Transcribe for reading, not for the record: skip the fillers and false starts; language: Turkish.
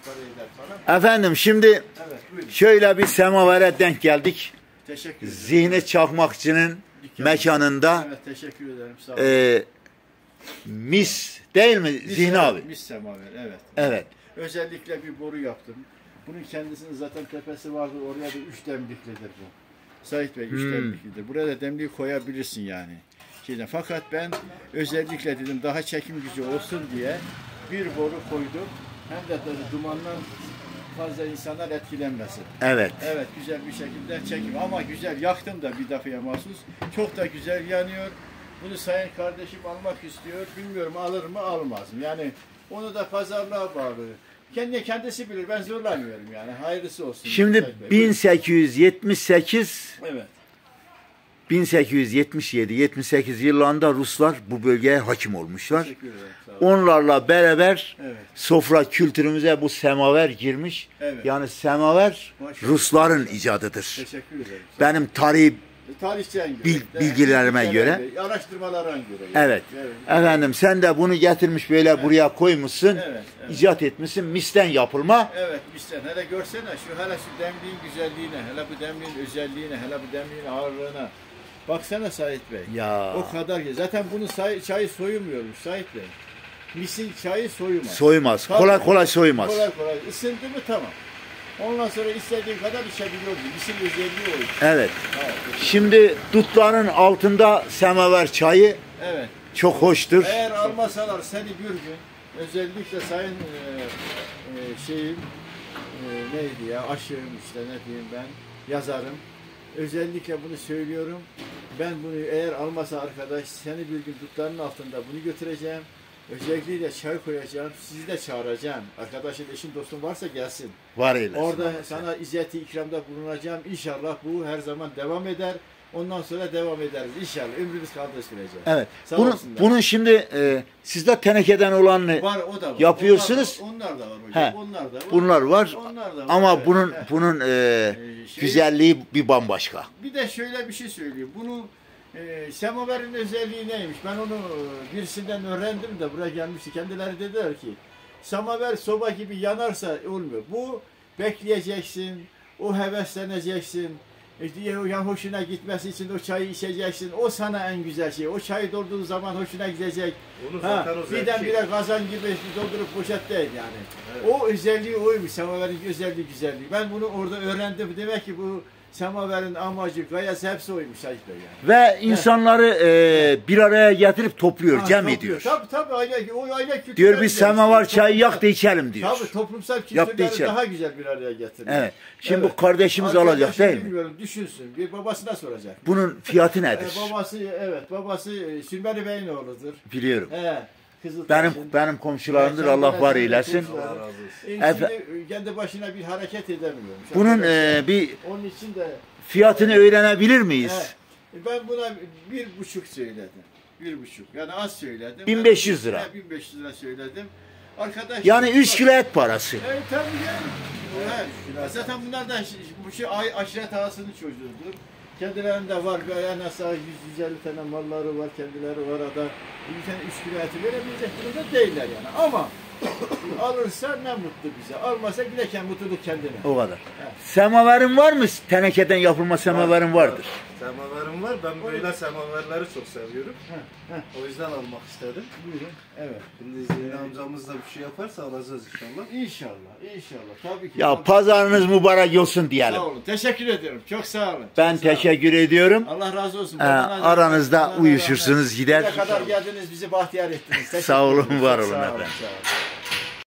para eder falan. Efendim şimdi Evet, şöyle bir semavere denk geldik. Teşekkür ederim. Zihni Çakmakçı'nın mekanında. Evet, teşekkür ederim. Sağ olun. Mis değil mi Zihni abi? Mis semaver, evet. Evet. Özellikle bir boru yaptım. Bunun kendisinin zaten tepesi vardı. Oraya da 3 demliklidir bu. Sait Bey 3 demliklidir. Buraya da demliği koyabilirsin yani. Fakat ben özellikle dedim daha çekim gücü olsun diye bir boru koydum. Hem de dumandan fazla insanlar etkilenmesin. Evet. Evet, güzel bir şekilde çekim ama güzel yaktım da bir defaya mahsus. Çok da güzel yanıyor. Bunu sayın kardeşim almak istiyor. Bilmiyorum alır mı almaz mı? Yani onu da pazarlığa bağlı. Kendisi bilir. Ben zorlamıyorum yani. Hayırlısı olsun. Şimdi 1878 evet. 1877-78 yıllarında Ruslar bu bölgeye hakim olmuşlar. Teşekkür ederim. Sağ olun. Onlarla beraber Evet. sofra kültürümüze bu semaver girmiş. Evet. Yani semaver Maşallah. Rusların icadıdır. Teşekkür ederim. Benim tarihi tarihçen göre, bilgilerime göre. Araştırmalara göre. Evet. Efendim sen de bunu getirmiş böyle buraya koymuşsun. Evet. İcat etmişsin. Misten yapılma. Evet, misten. Hele görsene hele şu demliğin güzelliğine, hele bu demliğin özelliğine, hele bu demliğin ağırlığına. Baksana Sait Bey. Ya. O kadar ki. Zaten bunun çayı soyumuyormuş Sait Bey. Misin çayı soyumaz. Soymaz. Tabii. Kolay kolay soymaz. Kolay kolay. Isındı mı tamam. Ondan sonra istediğin kadar içebiliyordu. Misin özelliği oydu. Evet. Evet. Şimdi dutların altında semaver çayı Evet. çok hoştur. Eğer almasalar seni bir gün özellikle sayın neydi ya aşığım işte ne diyeyim ben yazarım. Özellikle bunu söylüyorum. Ben bunu eğer almasa arkadaş seni bir gün dutların altında bunu götüreceğim. Özellikle çay koyacağım. Sizi de çağıracağım. Arkadaşın, eşin, dostun varsa gelsin. Var eylesin. Orada sana izzeti ikramda bulunacağım. İnşallah bu her zaman devam eder. Ondan sonra devam ederiz. İnşallah ömrümüz kaldığı sürece. Evet. Bunun şimdi sizde tenekeden olanını var, o da var. yapıyorsunuz. Onlar da var hocam. He. Onlar da var. Bunlar var. Onlar da var. Ama evet. bunun güzelliği bir bambaşka. Bir de şöyle bir şey söyleyeyim. Bunu semaverin özelliği neymiş? Ben onu birisinden öğrendim de buraya gelmişti. Kendileri dediler ki semaver soba gibi yanarsa olmuyor. Bu bekleyeceksin, o hevesleneceksin. Yani hoşuna gitmesi için o çayı içeceksin. O sana en güzel şey. O çayı doldurduğun zaman hoşuna gidecek. Birdenbire kazan gibi doldurup poşet değil yani. Evet. O özelliği oymuş. Semaverin özelliği, güzelliği. Ben bunu orada öğrendim. Demek ki bu semaverin amacı, gayesi hepsi oymuş Sait Bey yani. Ve insanları bir araya getirip topluyor, cem ediyor. Tabii o aile kültürleri. Diyor biz semaver çayı yak da içelim diyor. Tabii toplumsal kültürleri daha güzel bir araya getiriyor. Evet. Şimdi bu kardeşimiz alacak değil mi? Bilmiyorum, düşünsün. Bir babasına soracak. Bunun fiyatı nedir? Babası Sülmeli Bey'in oğludur. Biliyorum. Kızıltaş'ın. Benim komşularımdır. Allah var eylesin. Allah razı olsun. Şimdi kendi başına bir hareket edemiyorum. Bunun onun için de fiyatını öğrenebilir miyiz? Ben buna 1,5 söyledim. 1,5. Yani az söyledim. 1500 lira. 1500 lira söyledim. Arkadaş yani 3 kilo et parası. Evet tabii yani. Zaten bunlar da bu şey aşiret ağasının çocuğudur. Kendilerinde var. En az 150 tane malları var. Kendileri var. Ada 3 kilo eti verebilecek durumda değiller yani. Ama alırsa ne mutlu bize. Almasa giderken mutluluk kendine. O kadar. Evet. Semaverin var mı? Tenekeden yapılma semaverin vardır. Semaverim var. Ben böyle semaverleri çok seviyorum. O yüzden almak istedim. Buyurun. Evet. Şimdi Zihni amcamız da bir şey yaparsa alacağız inşallah. İnşallah. Tabii ki. Ya pazarınız mübarek olsun diyelim. Sağ olun. Teşekkür ederim. Çok sağ olun. Ben teşekkür ediyorum. Allah razı olsun. Aranızda uyuşursunuz gider. Ne kadar geldiniz bizi bahtiyar ettiniz. Sağ olun, var olun efendim. Sağ olun.